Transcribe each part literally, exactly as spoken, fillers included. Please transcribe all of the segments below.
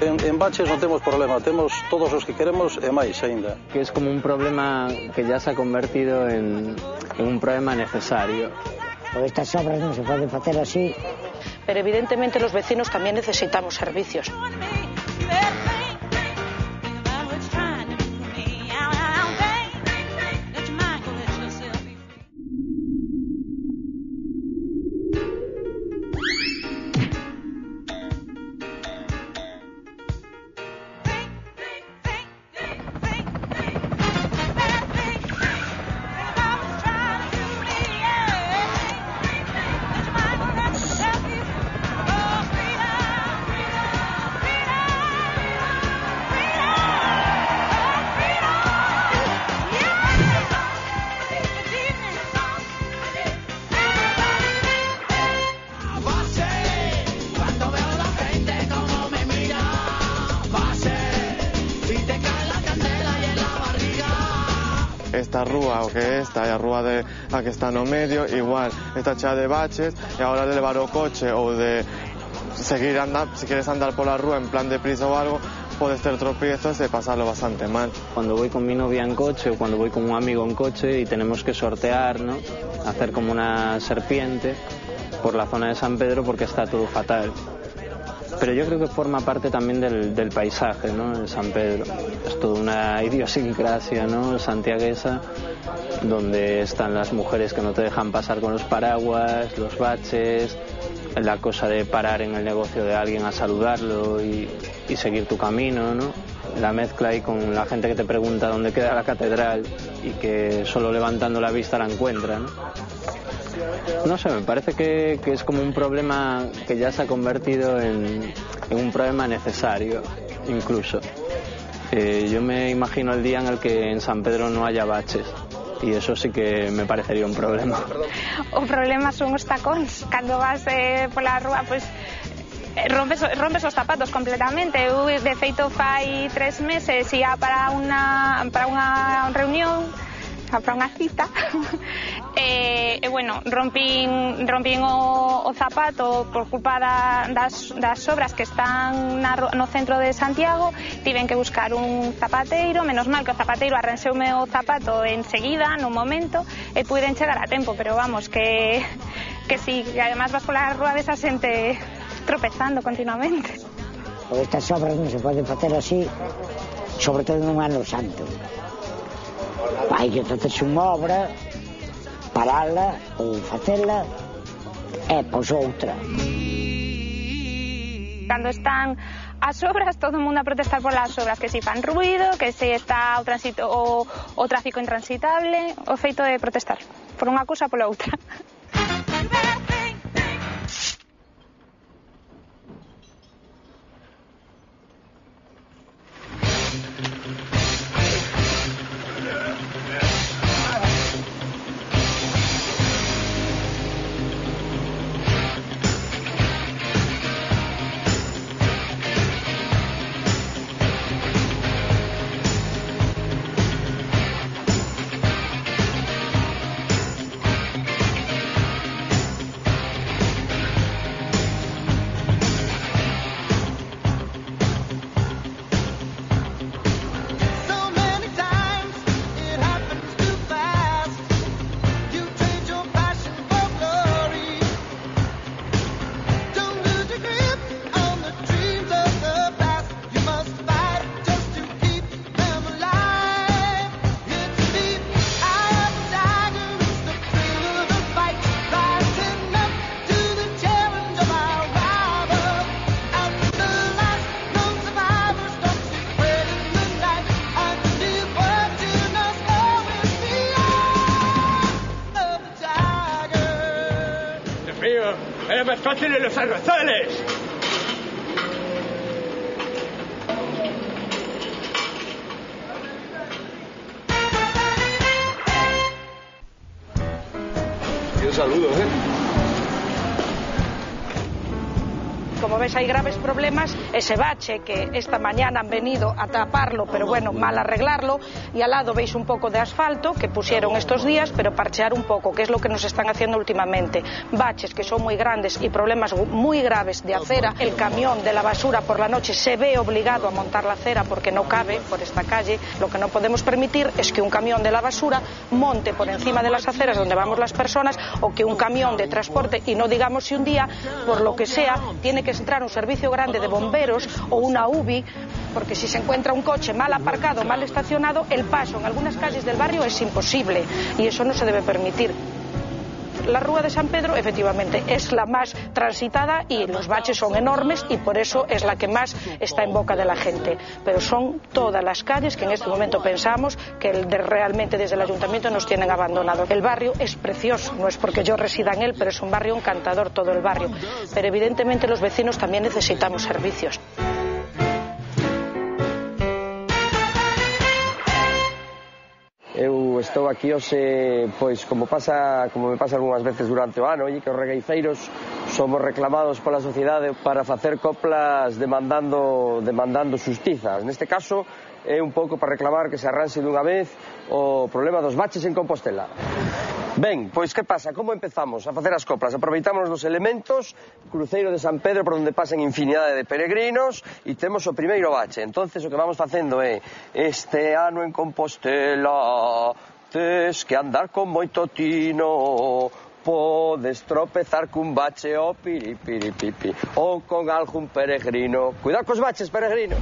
En, en baches non temos problema, temos todos os que queremos e máis aínda. Que es como un problema que ya se ha convertido en, en un problema necesario. Por estas obras non se poden facer así. Pero evidentemente los vecinos también necesitamos servicios. Esta rúa, o que esta, é a rúa de, a que está no medio, igual, está chea de baches, e agora de levar o coche ou de seguir andar, se quieres andar pola rúa en plan de prisa ou algo, podes ter tropiezos e pasarlo bastante mal. Cuando voy con mi novia en coche o cuando voy con un amigo en coche y tenemos que sortear, ¿no? Hacer como una serpiente por la zona de San Pedro porque está todo fatal. Pero yo creo que forma parte también del, del paisaje, ¿no? De San Pedro. Es toda una idiosincrasia, ¿no? Santiaguesa, donde están las mujeres que no te dejan pasar con los paraguas, los baches, la cosa de parar en el negocio de alguien a saludarlo y, y seguir tu camino, ¿no? La mezcla ahí con la gente que te pregunta dónde queda la catedral y que solo levantando la vista la encuentra, ¿no? No sé, me parece que, que es como un problema que ya se ha convertido en, en un problema necesario, incluso. Eh, yo me imagino el día en el que en San Pedro no haya baches, y eso sí que me parecería un problema. O problema son os tacóns. Cando vas eh, pola rúa, pois, rompes, rompes os zapatos completamente. Eu, de feito, fai tres meses ia para unha, para unha reunión, para unha cita, e, e bueno, rompín, rompín o, o zapato por culpa da, das, das obras que están na, no centro de Santiago. Tiven que buscar un zapateiro, menos mal que o zapateiro arrenseume o zapato enseguida, no momento, e puiden chegar a tempo, pero vamos, que, que si, que además vas pola rúa desa xente tropezando continuamente. Por estas obras non se poden facer así, sobre todo nun ano santo. Hai que facerse unha obra, parala ou facela e pois outra. Cando están as obras, todo o mundo a protestar polas obras, que si fan ruido, que si está o, transito, o, o tráfico intransitable, o feito de protestar por unha cousa pola outra. ¡Era más fácil en los arrozales! Y un saludo, ¿eh? como ves hay graves problemas, ese bache que esta mañana han venido a taparlo, pero bueno, mal arreglarlo, y al lado veis un poco de asfalto que pusieron estos días, pero parchear un poco, que es lo que nos están haciendo últimamente. Baches que son muy grandes y problemas muy graves de acera. El camión de la basura por la noche se ve obligado a montar la acera porque no cabe por esta calle. Lo que no podemos permitir es que un camión de la basura monte por encima de las aceras donde vamos las personas, o que un camión de transporte, y no digamos si un día, por lo que sea, tiene que entrar un servicio grande de bomberos o una U B I, porque si se encuentra un coche mal aparcado, mal estacionado, el paso en algunas calles del barrio es imposible y eso no se debe permitir. La Rúa de San Pedro efectivamente es la más transitada y los baches son enormes y por eso es la que más está en boca de la gente, pero son todas las calles que en este momento pensamos que de, realmente desde el ayuntamiento nos tienen abandonado. El barrio es precioso, no es porque yo resida en él, pero es un barrio encantador todo el barrio, pero evidentemente los vecinos también necesitamos servicios. Eu estou aquí hoxe, pois, como pasa, como me pasa algunhas veces durante o ano, e que os regueifeiros somos reclamados pola sociedade para facer coplas demandando, demandando xustiza. Neste caso, é un pouco para reclamar que se arranxe dunha vez o problema dos baches en Compostela. Ben, pois que pasa? Como empezamos a facer as coplas? Aproveitamos dos elementos, cruceiro de San Pedro por onde pasan infinidade de peregrinos e temos o primeiro bache. Entonces o que vamos facendo é, este ano en Compostela tes que andar con moito tino, podes tropezar cun bache o piripiripipi, ou con algún peregrino. Cuidado cos baches, peregrino.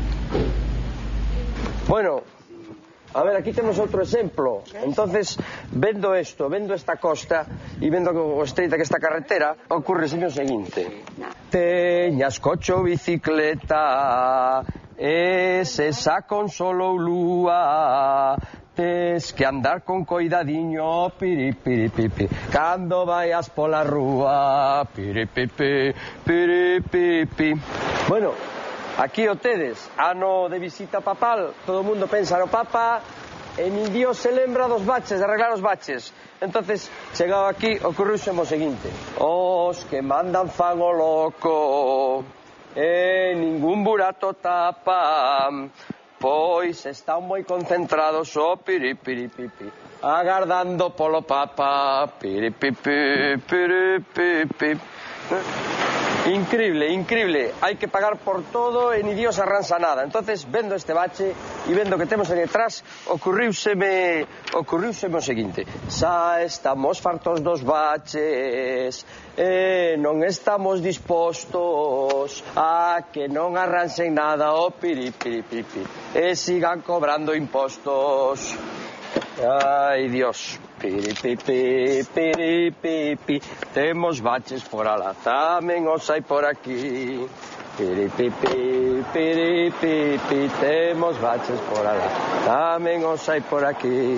Bueno, a ver, aquí temos outro exemplo. Entonces, vendo isto, vendo esta costa e vendo o estreita que esta carretera, ocurreseme o seguinte: teñas coche ou bicicleta, e se xa con solo lúa, tes que andar con coidadiño, piripiripipi, cando vayas pola rúa, piripipi, piripipi. Bueno, aquí o tedes, ano de visita papal, todo o mundo pensa no Papa e nin Dios se lembra dos baches, de arreglar os baches. Entonces, chegado aquí, ocurriuse o seguinte: os que mandan fan o loco e ningún burato tapa, pois están moi concentrados o piripiripipi, agardando polo Papa, piripipi, piripipi. Increíble, increíble, hai que pagar por todo e ni Dios arranxa nada. Entonces, vendo este bache e vendo que temos aí detrás, ocurriuseme, ocurriuseme o seguinte: xa estamos fartos dos baches e non estamos dispostos a que non arranxen nada o piripiripipi e sigan cobrando impostos. Ai, Dios. Piripipi, piripipi, temos baches por alá, tamén os hai por aquí. Piripipi, piripipi, temos baches por alá, tamén os hai por aquí.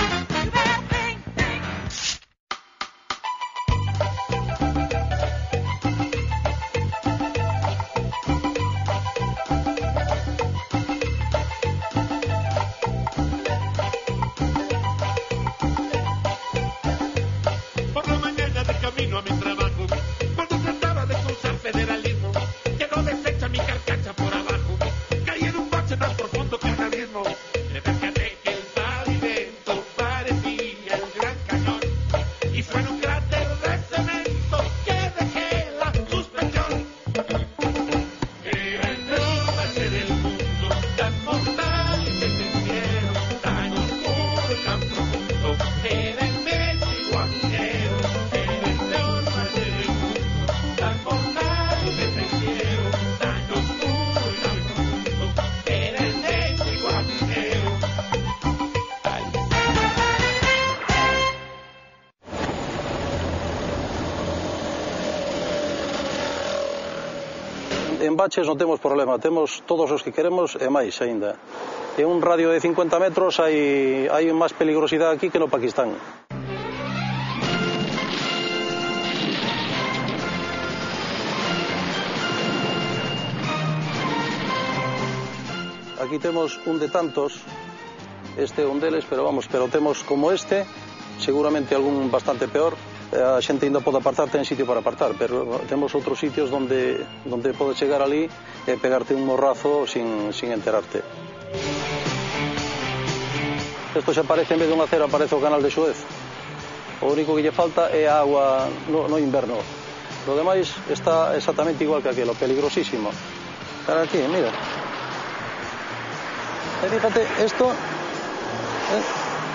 En baches non temos problema, temos todos os que queremos e máis aínda. En un radio de cincuenta metros hai, hai máis peligrosidade aquí que no Pakistán. Aquí temos un de tantos, este é un deles, pero vamos, pero temos como este, seguramente algún bastante peor. a xente ainda pode apartar, ten sitio para apartar, pero temos outros sitios donde, donde podes chegar ali e pegarte un morrazo sin, sin enterarte. Isto xa parece, en vez de unha acera, aparece o canal de Suez. O único que lle falta é a agua no, no inverno. Lo demais está exactamente igual que aquelo, peligrosísimo. Cara aquí, mira. E fíjate, esto... Eh,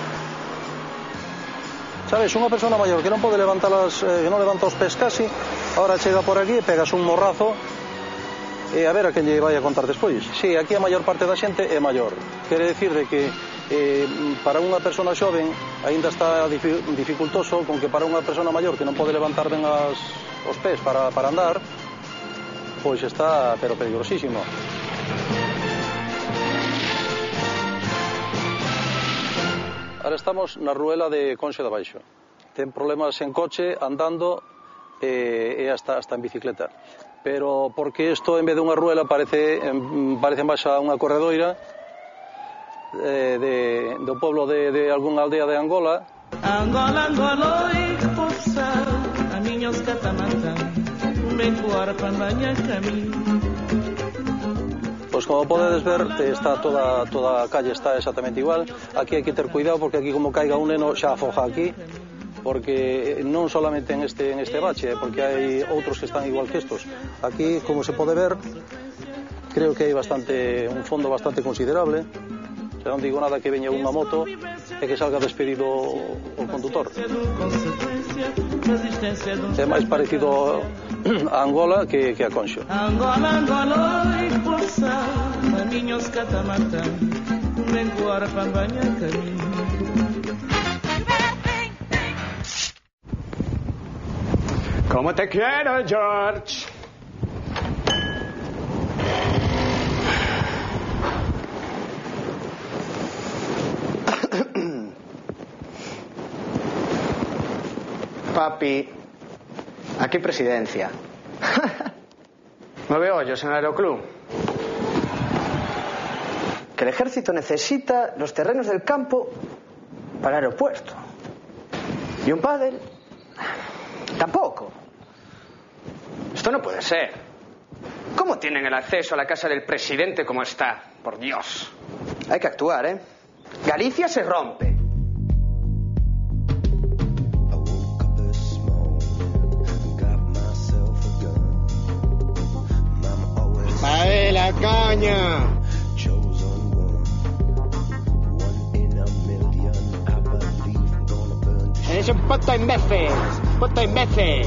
sabes, unha persona maior que non pode levantar as, eh, que non levanta os pés casi, ahora chega por aquí e pegas un morrazo e a ver a quen lle vai a contar despois. Si, sí, aquí a maior parte da xente é maior. Quere decir de que eh, para unha persona xoven aínda está dificultoso, con que para unha persona maior que non pode levantar ben as, os pés para, para andar, pois está, pero peligrosísimo. Ahora estamos na ruela de Conxo de Baixo. Ten problemas en coche, andando e, e hasta, hasta en bicicleta. Pero porque isto, en vez de unha ruela, parece, parece máis a unha corredoira eh, de, do pueblo de, de algunha aldea de Angola. Angola, Angola, e poça, a miños catamata, me cuar pandaña camiño. Pois como podedes ver, está toda, toda a calle está exactamente igual. Aquí hai que ter cuidado porque aquí como caiga un neno xa afoja aquí, porque non solamente en este, en este bache, porque hai outros que están igual que estos. Aquí, como se pode ver, creo que hai bastante, un fondo bastante considerable. Xa non digo nada que veña unha moto e que salga despedido o condutor. É máis parecido a Angola que, que a Conxo. Angola, Angola, e poça, a miños catamata, menguar pandaña camiño. Como te quiero, George. Papi, aquí presidencia. Nueve hoyos en el aeroclub. Que el ejército necesita los terrenos del campo para el aeropuerto. Y un pádel tampoco. Esto no puede ser. ¿Cómo tienen el acceso a la casa del presidente como está? Por Dios. Hay que actuar, ¿eh? Galicia se rompe. ¡Pae la caña! ¡Eres un puto imbécil! ¡Puto imbécil!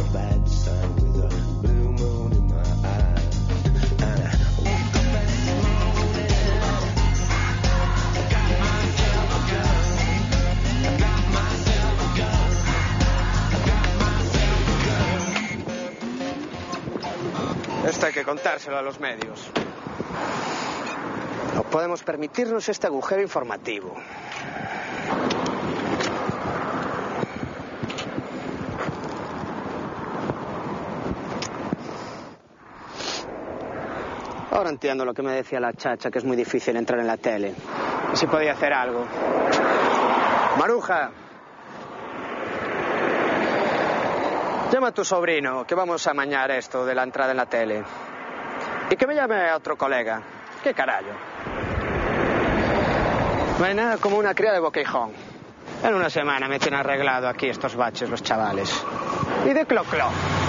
Esto hay que contárselo a los medios. No podemos permitirnos este agujero informativo. Ahora entiendo lo que me decía la chacha, que es muy difícil entrar en la tele. Y si podía hacer algo. Maruja. Llama a tu sobrino, que vamos a amañar esto de la entrada en la tele. Y que me llame a otro colega. ¿Qué carajo? No hay nada como una cría de boquejón. En una semana me tienen arreglado aquí estos baches los chavales. Y de clo-clo.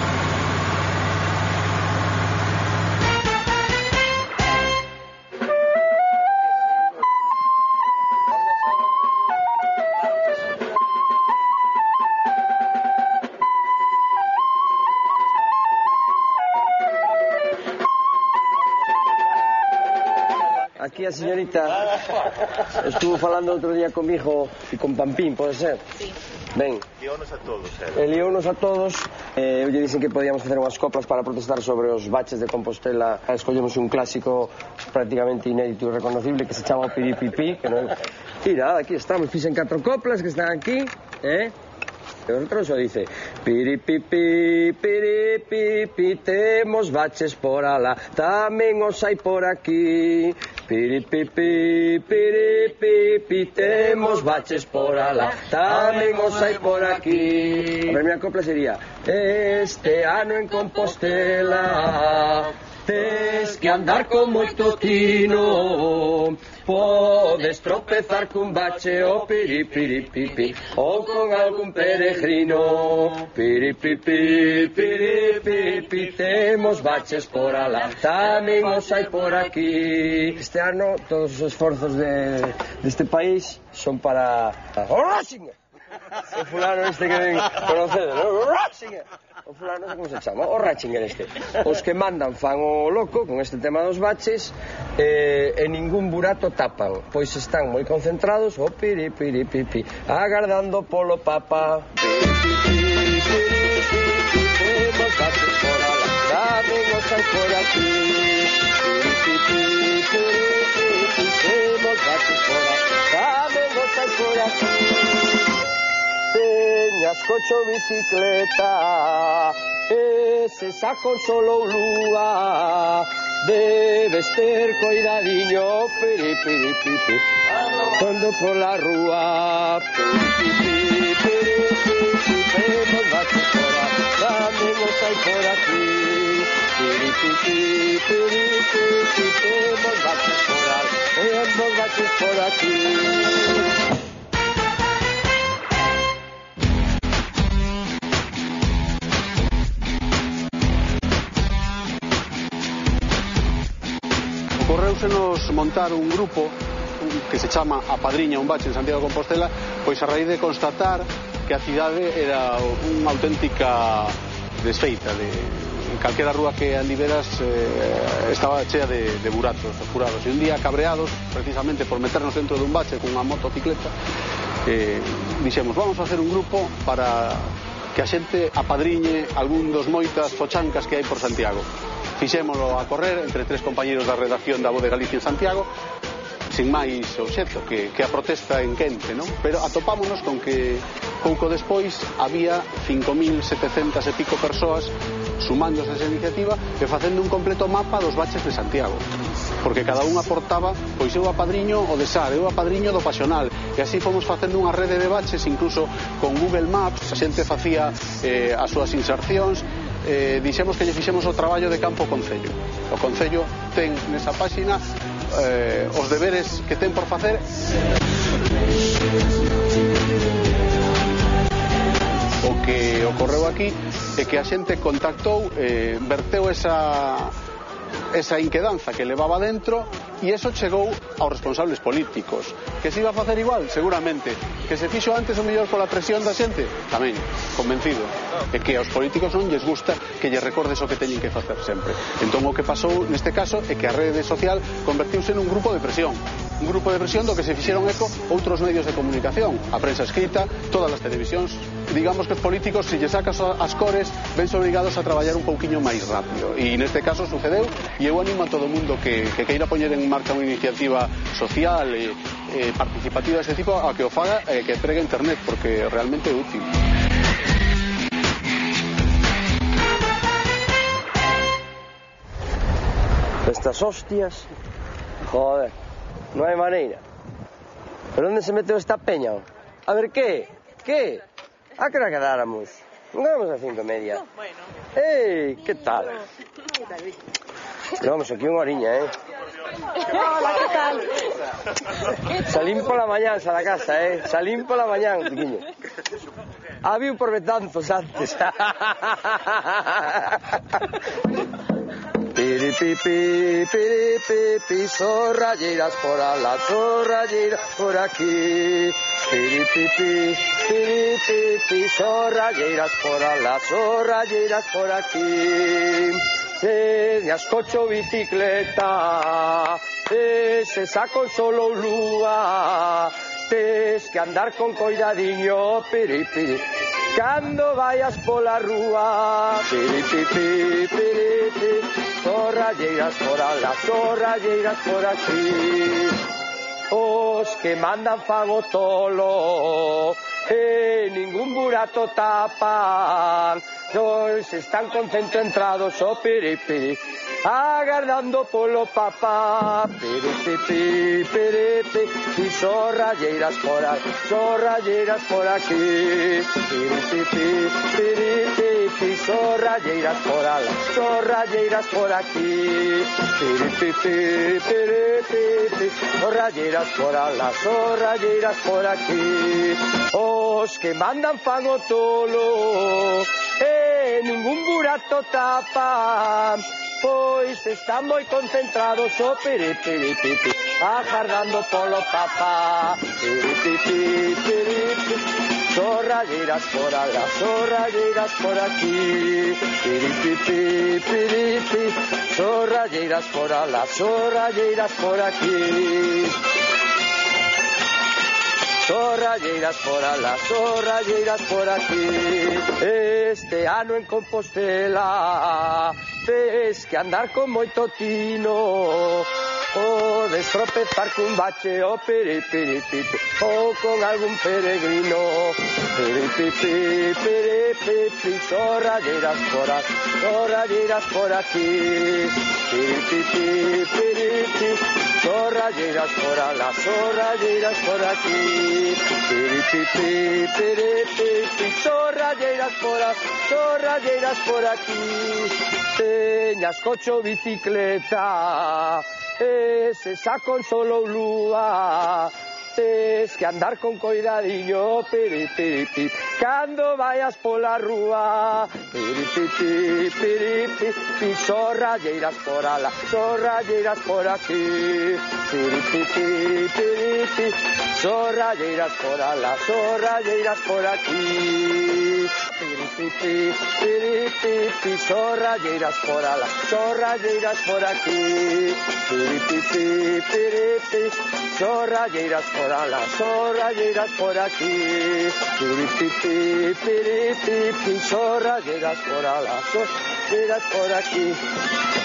Aquí a señorita estuvo falando outro día con mi hijo e con Pampín, pode ser? Sí. Ben. Liounos a todos, eh. Liounos a todos. Eh, lle dicen que podíamos facer unhas coplas para protestar sobre os baches de Compostela. Escollemos un clásico prácticamente inédito e reconocible que se chama o Piripipí, que non... Mira, aquí estamos, fixen catro coplas que están aquí, eh? Outro só dice piripipi, piripipi, temos baches por alá, tamén os hai por aquí. Piripipi, piripipi, temos baches por alá, tamén os hai por aquí. A primeira copla sería: este ano en Compostela tes que andar con moito tino, podes tropezar cun bache o piripiripipi ou con algún peregrino. Piripipi, piripipi, temos baches por alá, tamén os hai por aquí. Este ano todos os esforzos de, deste país son para o Ratzinger, o fulano este que ven conocer, o Ratzinger, o fulano, non sei como se chama, o Ratzinger este. Os que mandan fan o loco con este tema dos baches, eh, e ningún burato tapan, pois están moi concentrados, o piri piri pipi, agardando polo papa. Piri piri piri pipi, temos baches por alá, tamén os hai por aquí. Piri piri piri pipi, temos baches por alá, tamén os hai por aquí. Teñas coche ou bicicleta, ese saco solo lúa, debes ter coidadiño, piri piri pipi, cando pola rúa. Piri piri pipi, temos baches por alá, tamén os hai por aquí. Piri pipi, piri pipi, temos baches por alá, temos baches por aquí. Ocorréusenos montar un grupo que se chama A Padriña un bache en Santiago de Compostela, pois a raíz de constatar que a cidade era unha auténtica desfeita de, en calquera rúa que andiveras eh, estaba chea de, de buratos, de furados, e un día cabreados precisamente por meternos dentro dun bache cunha motocicleta, eh, dixemos, vamos a hacer un grupo para que a xente apadriñe algún dos moitas fochancas que hai por Santiago. Fixémolo a correr entre tres compañeros da redacción da Voz de Galicia en Santiago, sin máis obxecto que, que a protesta en quente, non? Pero atopámonos con que pouco despois había cinco mil setecentas e pico persoas sumándose a esa iniciativa e facendo un completo mapa dos baches de Santiago, porque cada un aportaba, pois eu apadriño o de Sar, eu apadriño do Paxonal, e así fomos facendo unha rede de baches, incluso con Google Maps, a xente facía eh, as súas insercións. Eh, dixemos que lle fixemos o traballo de campo ao Concello. O Concello ten nesa páxina eh, os deberes que ten por facer. O que ocorreu aquí é que a xente contactou, eh, verteu esa esa inquedanza que levaba dentro, e eso chegou aos responsables políticos. Que se iba a facer igual? Seguramente. Que se fixo antes o mellor pola presión da xente? Tamén, convencido. E que aos políticos non lles gusta que lles recordes o que teñen que facer sempre. Entón o que pasou neste caso é que a rede social convertiuse nun grupo de presión. Un grupo de presión do que se fixeron eco outros medios de comunicación, a prensa escrita, todas as televisións. Digamos que os políticos, se lle sacas as cores, vense obrigados a traballar un pouquiño máis rápido. E neste caso sucedeu, e eu animo a todo o mundo que, que queira poñer en marcha unha iniciativa social e eh, participativa deste tipo a que o faga e eh, que entregue internet, porque realmente é útil. Estas hostias, joder, non hai maneira. Pero onde se meteu esta peña? A ver, que? Que? A que hora quedáramos? Non quedamos a cinco e media. Bueno. Ei, que tal? Vamos aquí unha horiña, eh? Hola, que tal? Salín pola mañán xa da casa, eh? Salín pola mañán, chiquiño. Había por betanzos antes. Piripipi, piripipi, zorralleiras por alá, zorralleiras por aquí. Piripipi, piripipi, zorralleiras por alá, zorralleiras por aquí. Teñas coche ou bicicleta, ese saco solo lúa, tes que andar con coidadiño, piripiri, cando vayas pola rúa. Piripipi, piripi, zorralleiras por alá, zorralleiras por aquí. Os que mandan fan o tolo, e ningún burato tapan. Pois están concentrados o piripi, agardando polo papá. Piripi, piripi, e sorralleiras por aí, sorralleiras por aquí. Piripi, piripi, e sorralleiras por alá, sorralleiras por aquí. Piripi, piripi, sorralleiras por alá, sorralleiras por aquí. Os que mandan fan o tolo, e ningún burato tapa, pois están moi concentrados o piripiripipi, agardando polo papá. Piripipi, piripi, sorralleiras por alá, sorralleiras por aquí. Piripipi, piripi, sorralleiras por alá, sorralleiras por aquí. Sorralleiras por alá, sorralleiras por aquí. Este ano en Compostela tes que andar con moito tino, o destropezar cun bache o piripiripipi, ou con algún peregrino. Piripipi, piripipi, sorralleiras por aquí, sorralleiras por aquí. Piripipi, piripi, sorralleiras por alá, sorralleiras por aquí. Piripipi, piripipi, sorralleiras por alá, sorralleiras por aquí. Teñas coche ou bicicleta, e se sacon solo lúa, tes que andar con coidadiño, piripipi, cando vayas pola rúa. Piripipi, piripipi, sorralleiras por alá, sorralleiras por aquí. Piripipi, piripi, sorralleiras por alá, sorralleiras por aquí. Piripipi, piripipi, sorralleiras por alá, sorralleiras por aquí. Piripipi, piripi, sorralleiras por alá, sorralleiras por aquí. Piripipi, piripipi, sorralleiras por alá, sorralleiras por aquí.